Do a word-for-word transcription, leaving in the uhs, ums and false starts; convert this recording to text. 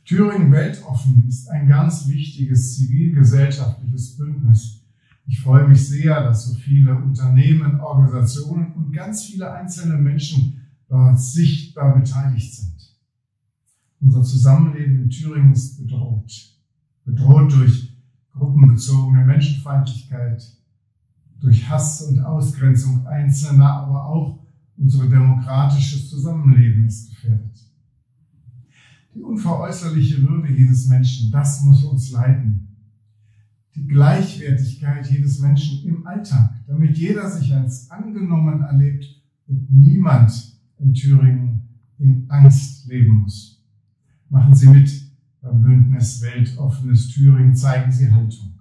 Thüringen Weltoffen ist ein ganz wichtiges zivilgesellschaftliches Bündnis. Ich freue mich sehr, dass so viele Unternehmen, Organisationen und ganz viele einzelne Menschen dort sichtbar beteiligt sind. Unser Zusammenleben in Thüringen ist bedroht. Bedroht durch gruppenbezogene Menschenfeindlichkeit, durch Hass und Ausgrenzung Einzelner, aber auch unser demokratisches Zusammenleben ist gefährdet. Die unveräußerliche Würde jedes Menschen, das muss uns leiten. Die Gleichwertigkeit jedes Menschen im Alltag, damit jeder sich als angenommen erlebt und niemand in Thüringen in Angst leben muss. Machen Sie mit beim Bündnis Weltoffenes Thüringen, zeigen Sie Haltung.